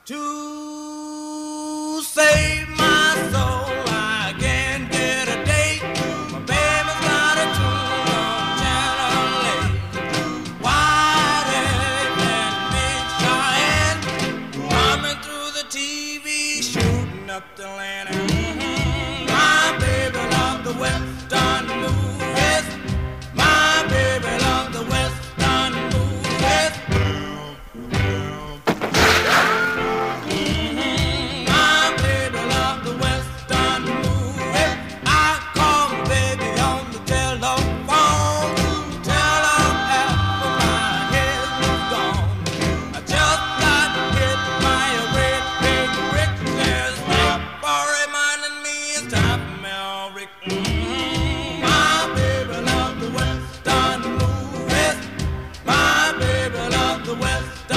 To save my soul, I can't get a date. My baby's got a tune on Channel 8. White egg and big Cheyenne coming through the TV, shooting up the land. My baby loved the Western movies. My baby loved the Western movies. My baby loved the Western movies. My baby loved the Western